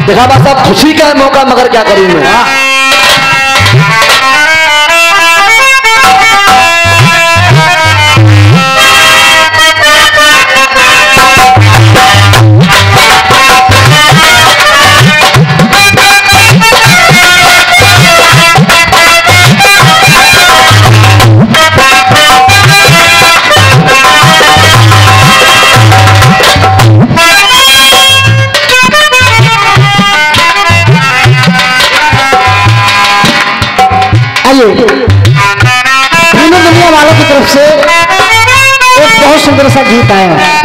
देखा बस अब खुशी का मौका मगर क्या करूं मैं। तीनों दुनिया वालों की तरफ से एक बहुत सुंदर सा गीत आया है।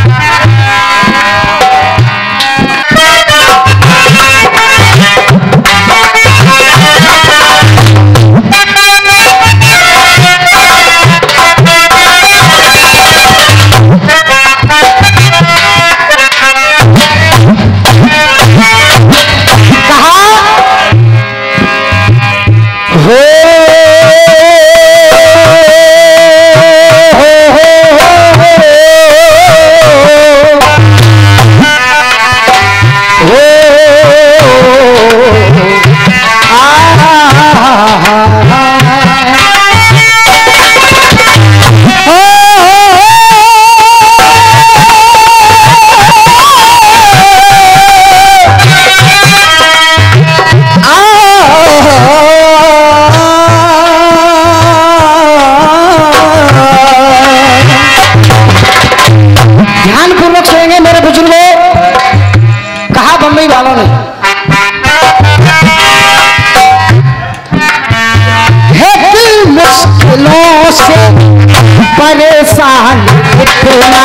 परेशान इतना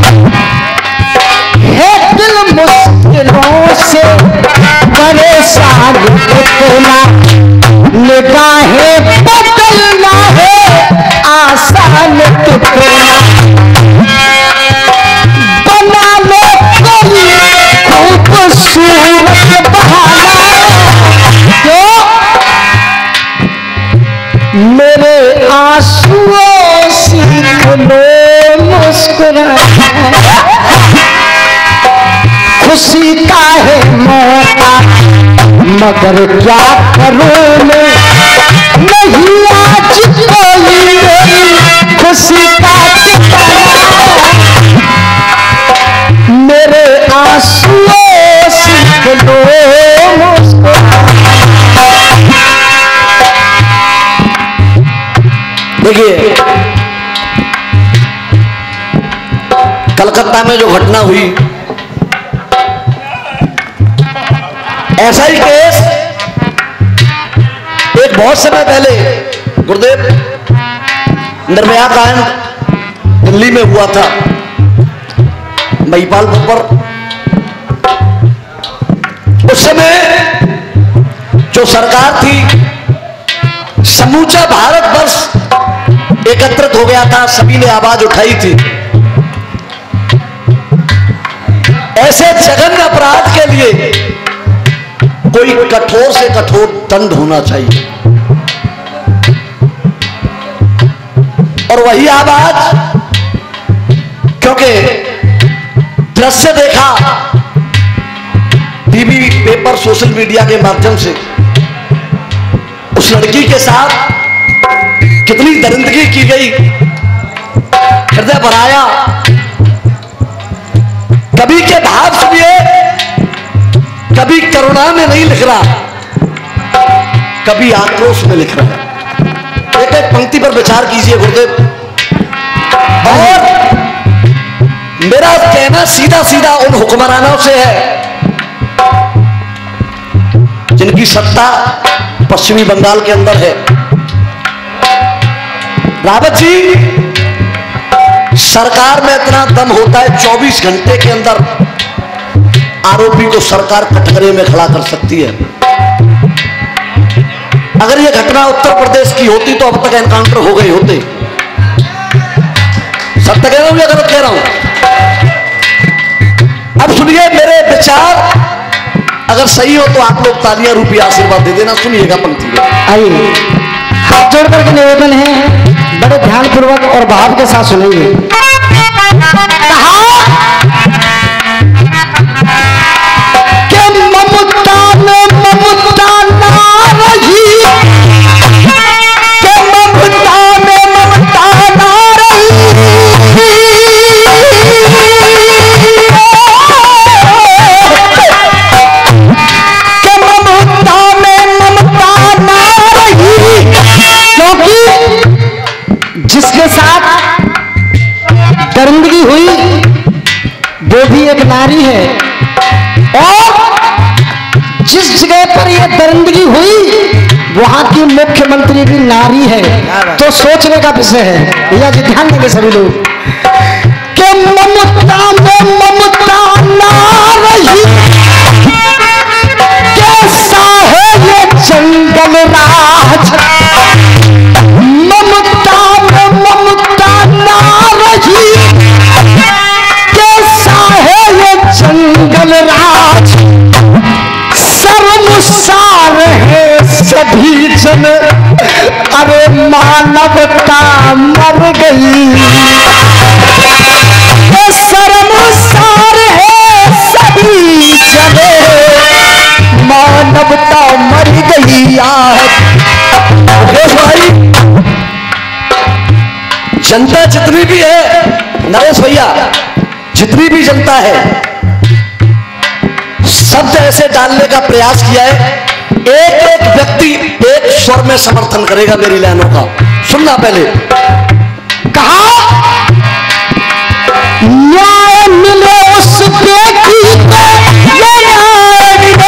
है दिल मुश्किलों से परेशान इतना निगाहें बदलना है आसान कितना बना लो कोई खूबसूरत बहाना जो मेरे आंसुओं खुशी का है मौका मगर क्या करूं मैं नहीं आज कोई खुशी का ठिकाना मेरे आंसुओं से लो देखिए कलकत्ता में जो घटना हुई ऐसा ही केस एक बहुत समय पहले गुरुदेव निर्भया कांड दिल्ली में हुआ था महिपालपुर पर। उस समय जो सरकार थी समूचा भारतवर्ष एकत्रित हो गया था, सभी ने आवाज उठाई थी ऐसे जघन्य अपराध के लिए कोई कठोर से कठोर दंड होना चाहिए। और वही आवाज क्योंकि दृश्य देखा टीवी पेपर सोशल मीडिया के माध्यम से उस लड़की के साथ कितनी दरिंदगी की गई, हृदय भराया। कभी के भाव सुनिए, कभी करुणा में नहीं लिख रहा, कभी आक्रोश में लिख रहा है। एक एक पंक्ति पर विचार कीजिए गुरुदेव। और मेरा कहना सीधा सीधा उन हुक्मरानों से है जिनकी सत्ता पश्चिमी बंगाल के अंदर है। रावत जी, सरकार में इतना दम होता है 24 घंटे के अंदर आरोपी को सरकार कटघरे में खड़ा कर सकती है। अगर यह घटना उत्तर प्रदेश की होती तो अब तक एनकाउंटर हो गए होते। सत्य कह रहा हूं या गलत कह रहा हूं? अब सुनिए मेरे विचार, अगर सही हो तो आप लोग तालियां रूपी आशीर्वाद दे देना। सुनिएगा पंक्ति में, आइए हाथ जोड़ करके निवेदन है, बड़े ध्यानपूर्वक और भाव के साथ सुनेंगे। कहा कि ममता नारी है, और जिस जगह पर यह दरिंदगी हुई वहां की मुख्यमंत्री भी नारी है। तो सोचने का विषय है भैया जी, ध्यान देंगे सभी लोग कि ममता में ममता ना रही, कैसा है ये जंगल राज। ममता में ममता ना रही, कैसा है ये जंगल राज। शर्मसार है सभी जन, अरे मानवता मर गई। शर्मसार है सभी जन, मानवता मर गई। भाई जनता जितनी भी है नरेश भैया, जितनी भी जनता है, शब्द ऐसे डालने का प्रयास किया है, एक एक व्यक्ति एक स्वर में समर्थन करेगा मेरी लाइनों का। सुनना पहले, कहा न्याय मिले उस बेटी को, ये न्याय मिले।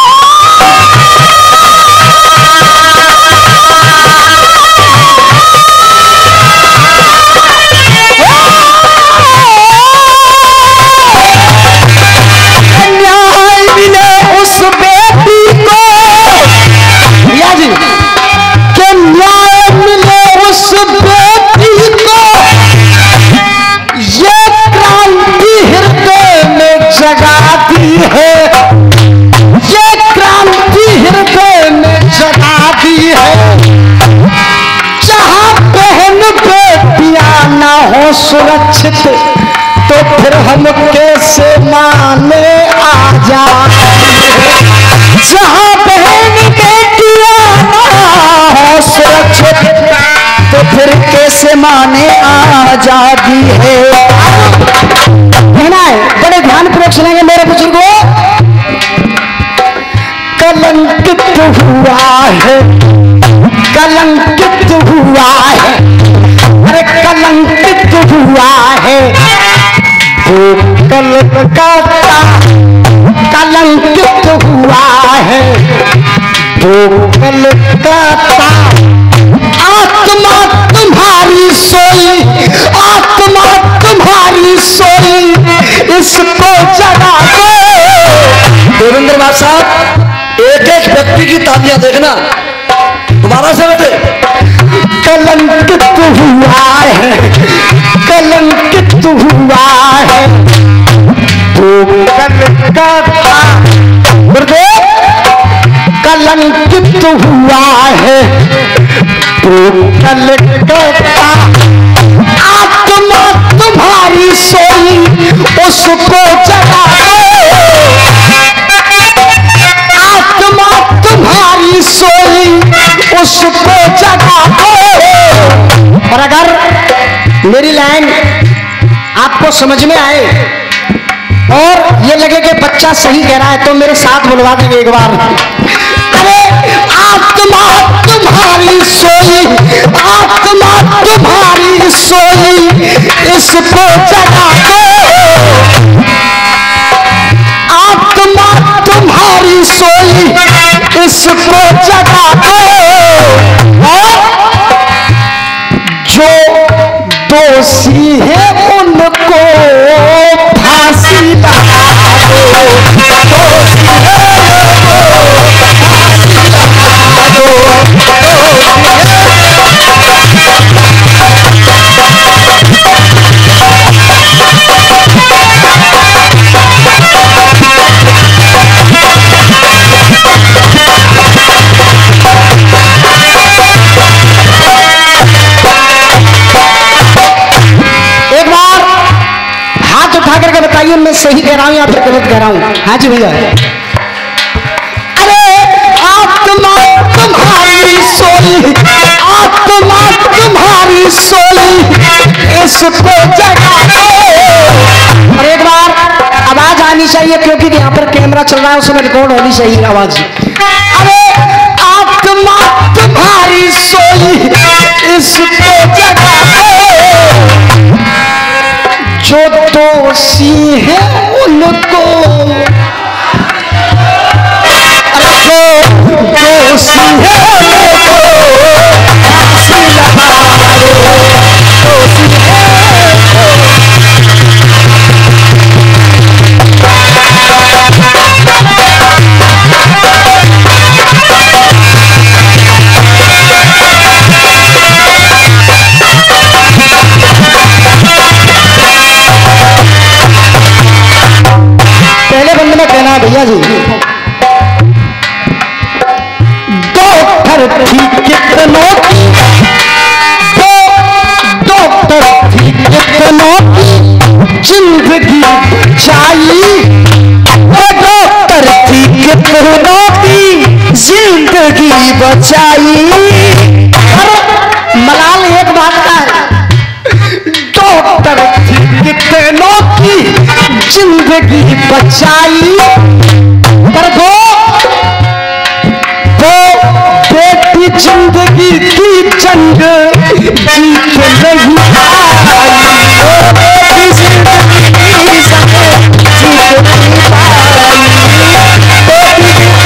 न्याय मिले उस बेटी को, भैया जी, कि न्याय मिले उस बेटी को। ये क्रांति हृदय में जगाती है, ये क्रांति हृदय में जगाती है। जहां बहन बेटियां ना हो सुरक्षित, तो फिर हम कैसे माने आजाद। जहां बहन बेटियां ना हो सुरक्षित, तो फिर कैसे माने आजादी है। कहना है, बड़े ध्यान पूर्वक सुनेंगे मेरे बुजुर्गों। कलंकित हुआ है, कलंकित हुआ है, अरे कलंकित हुआ है वो कलकत्ता। कलंकित हुआ है वो कलकत्ता। आत्मा तुम्हारी सोई, आत्मा तुम्हारी सोई, इसको जगा दो। देवेंद्र नाथ साहब, एक एक व्यक्ति की तालियां देखना, तुम्हारा से बेटे। कलंकित हुआ है, कलंकित हुआ है वो कलकत्ता। गुरुदेव, कलंकित हुआ है वो कलकत्ता। आत्मा तुम्हारी सोई, उसको जगा दो। आत्मा तुम्हारी सोई, उसको जगा दो। और अगर मेरी लाइन आपको समझ में आए और ये लगे कि बच्चा सही कह रहा है, तो मेरे साथ बुलवा देंगे एक बार। अरे आत्मा तुम्हारी सोई, आत्मा तुम्हारी सोई, इसको जगा दो। आत्मा तुम्हारी सोई, इसको जगा दो। और जो दोषी है उनको फांसी लगा दो। दोषी है उनको फांसी लगा बताइए, मैं सही कह रहा हूं या फिर गलत कह रहा हूं? हाँ जी भैया। अरे आत्मा तुम्हारी सोई, आत्मा तुम्हारी सोई, इसको जगा दो। और एक बार आवाज आनी चाहिए, क्योंकि यहाँ पर कैमरा चल रहा है, उसमें रिकॉर्ड होनी चाहिए आवाज। अरे आत्मा तुम्हारी सोई, इसको जगा दो। जो दोषी है उनको, अरे जो दोषी है उनको फांसी लगा दो, दोषी है भैया जी। डॉक्टर थी कितनों की, डॉक्टर थी कितनों की जिंदगी बचाई, डॉक्टर थी कितनों की जिंदगी बचाई। मलाल एक बात का है, डॉक्टर थी कितनों की जिंदगी बचाई, पर वो बेटी जिंदगी की जंग जीत नहीं पाई, बेटी जिंदगी की जंग जीत नहीं पाई, बेटी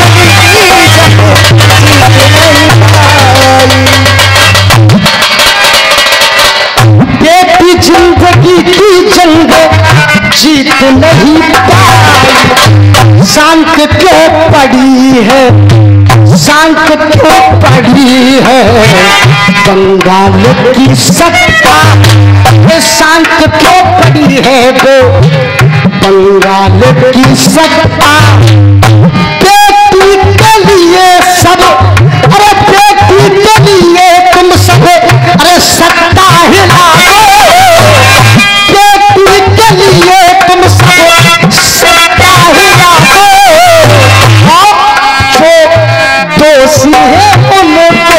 जिंदगी की जंग जीत नहीं पाई। शांत क्यों पड़ी है, शांत क्यों पड़ी है बंगाल की सत्ता, शांत क्यों पड़ी है वो बंगाल की सत्ता। बेटी के लिए सब, अरे बेटी के लिए तुम सब, अरे सत्ता हिला दो, बेटी के लिए तुम सब सत्ता हिला दो, जो दोषी है उनको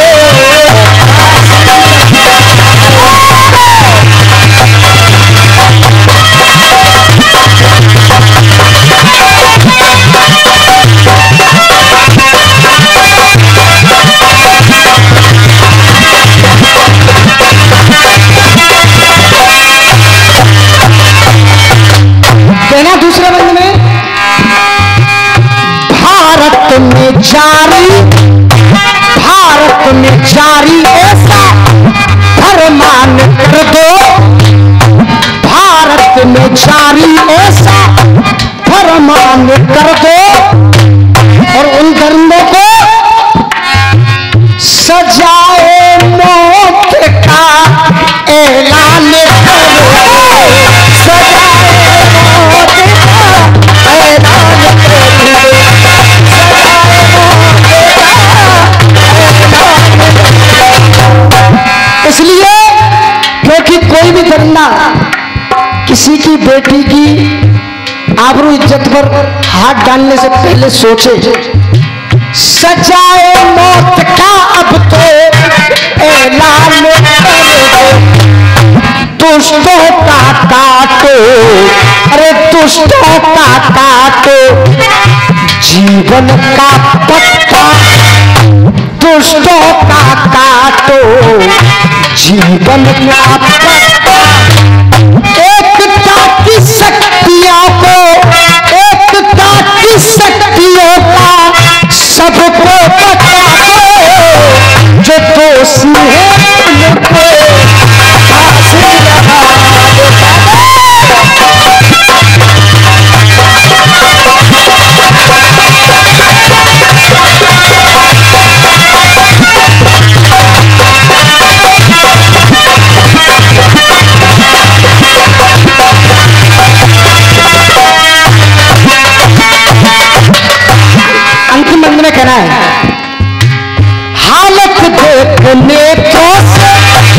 देना। दूसरे बंद में भारत में जारी, भारत में जारी ऐसा फरमान कर दो, भारत में जारी ऐसा फरमान कर दो, और उन धर्मों को सजाए मौत का ऐलान करो, सजाए मौत का ऐलान करो, इसलिए क्योंकि कोई भी धंधा किसी की बेटी की आबरू इज्जत पर हाथ डालने से पहले सोचे, सजाए मौत का अब तो ऐलान करो, दुष्टों का काटो, अरे दुष्टों का काटो जीवन का पत्ता, दुष्टों का काटो जीवन का पत्ता। एकता की शक्तियों को, एकता की शक्तियों का सबको बता दो, जो दोषी है उनको फांसी लगा दो। अंतिम बंद में कहना है, हालत देखने तो से,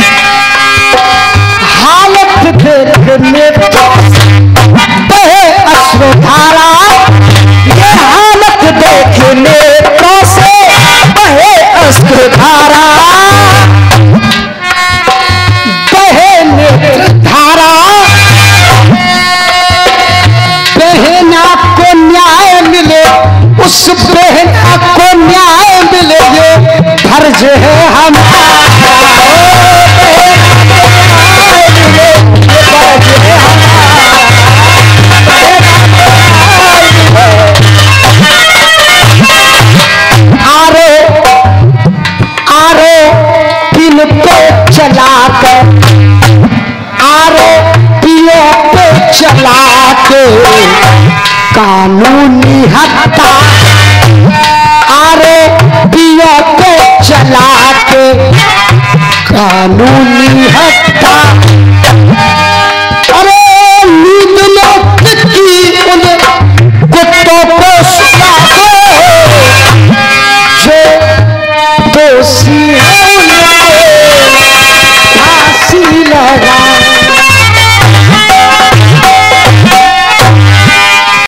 हालत देखने तो से बहे अश्रुधारा, ये हालत देखने तो से बहे अश्रुधारा, बहे नेत्र धारा, बहना को न्याय मिले, उस बहना को न्याय मिले, ये फर्ज है हमारा, बहना को न्याय मिले, ये फर्ज है हमारा। कानूनी हक